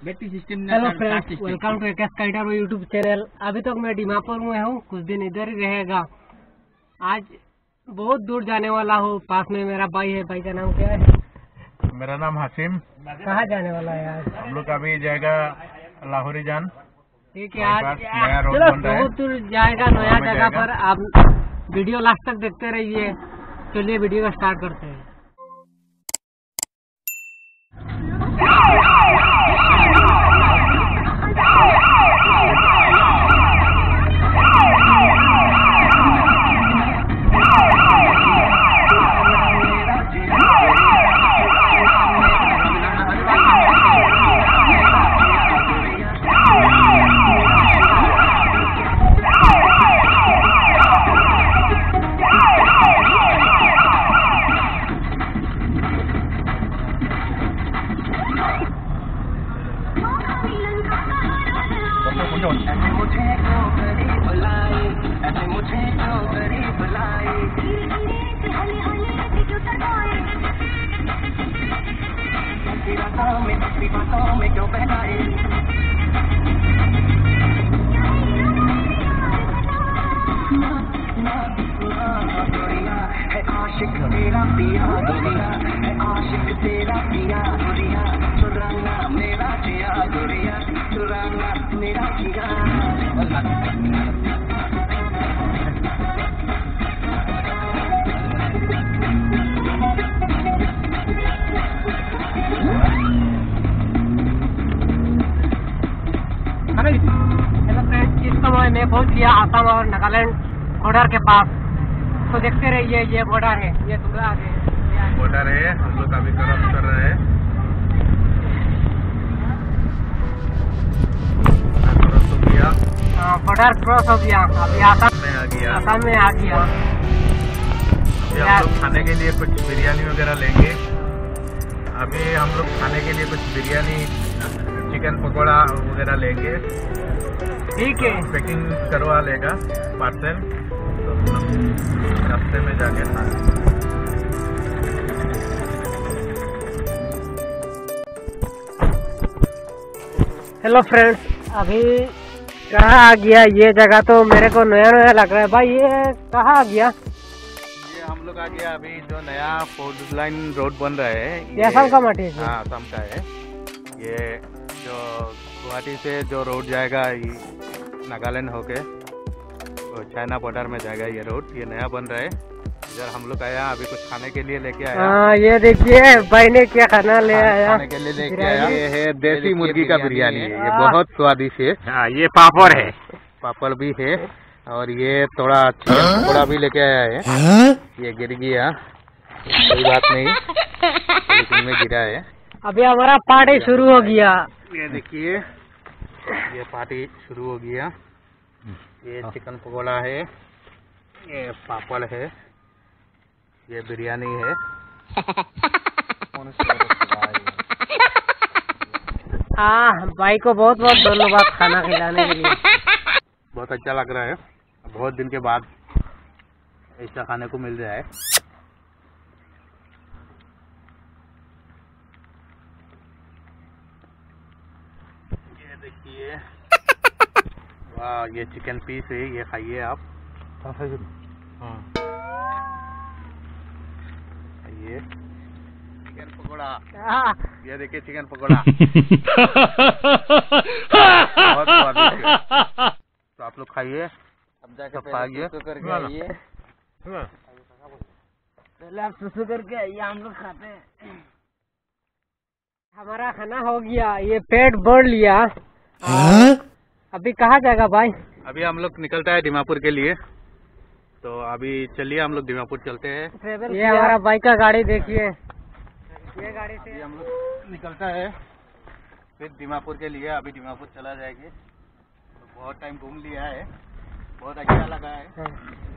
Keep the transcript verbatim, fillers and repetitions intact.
Battery system. Hello friends, welcome to एकेस काइटर YouTube channel. अभी तक मैं दीमापुर में हूँ, कुछ दिन इधर ही रहेगा। आज बहुत दूर जाने वाला हूँ। पास में मेरा भाई है। भाई का नाम क्या है? मेरा नाम हासिम। कहाँ जाने वाला है आज? हम लोग अभी जाएगा लाहौरी जान। ठीक है, आज नया रोड चलो बन रहा है, बहुत दूर जाएगा, नया जगह पर। आप वीडियो लास्ट तक देखते रहिए। चलिए वीडियो को स्टार्ट करते हैं। आशिक तेरा पिया दुनिया है, आशिक तेरा पिया दुनिया, चुराना मेरा जिया दुनिया, चुराना मेरा जिया। हेलो फ्रेंड्स, इस समय मैं पहुंच गया आसाम और नागालैंड बॉर्डर के पास। तो देखते रहिए, ये बॉर्डर है, ये थोड़ा आगे बॉर्डर है। हम लोग अभी क्रॉस कर रहे हैं। क्रॉस हो गया, बॉर्डर क्रॉस हो गया। अभी आसाम में आ गया आसाम में आ गया। अभी हम लोग खाने के लिए कुछ बिरयानी वगैरह लेंगे। अभी हम लोग खाने के लिए कुछ बिरयानी, चिकन पकौड़ा वगैरह लेंगे। ठीक है, पैकिंग करवा लेगा पार्सल, तो रास्ते में जाके खा। हेलो फ्रेंड्स, अभी कहाँ आ गया? ये जगह तो मेरे को नया नया लग रहा है। भाई ये कहाँ आ गया? ये हम लोग आ गया अभी जो नया फोर लाइन रोड बन रहा है, ये असम का माटी है। हाँ, असम का है। ये जो गुवाहाटी से जो रोड जाएगा नागालैंड होके चाइना बॉर्डर में जाएगा, ये रोड ये नया बन रहा है। इधर हम लोग आया, अभी कुछ खाने के लिए लेके आया। हाँ, ये देखिए भाई ने क्या खाना ले आया। खाने के लिए लेके आया, ये है देसी मुर्गी का बिरयानी है। ये बहुत स्वादिष्ट है। हाँ, ये पापड़ है, पापड़ भी है। और ये थोड़ा चिकन पकौड़ा भी लेके आया है। ये गिर गया, कोई बात नहीं, लेकिन में गिरा है। अभी हमारा पार्टी शुरू हो गया। ये देखिए, ये पार्टी शुरू हो गया। ये चिकन पकौड़ा है, ये पापड़ है, ये बिरयानी है। हाँ, भाई को बहुत बहुत धन्यवाद खाना खिलाने के लिए। बहुत अच्छा लग रहा है, बहुत दिन के बाद ऐसा खाने को मिल रहा है। ये देखिए, वाह, ये चिकन पीस है, ये खाइए आप। हाँ, ये चिकन पकौड़ा, ये देखिए चिकन पकौड़ा बहुत स्वादिष्ट है। तो आप लोग खाइए, अब जाके खाइए, करके आइए। पहले आप सुसु करके आइए, हम लोग खाते हैं। हमारा खाना हो गया, ये पेट भर लिया। अभी कहाँ जाएगा भाई? अभी हम लोग निकलता है दीमापुर के लिए। तो अभी चलिए हम लोग दीमापुर चलते हैं। ये हमारा बाइक का गाड़ी देखिए, ये गाड़ी से हम लोग निकलता है फिर दीमापुर के लिए। अभी दीमापुर चला जाएंगे। तो बहुत टाइम घूम लिया है, बहुत अच्छा लगा है।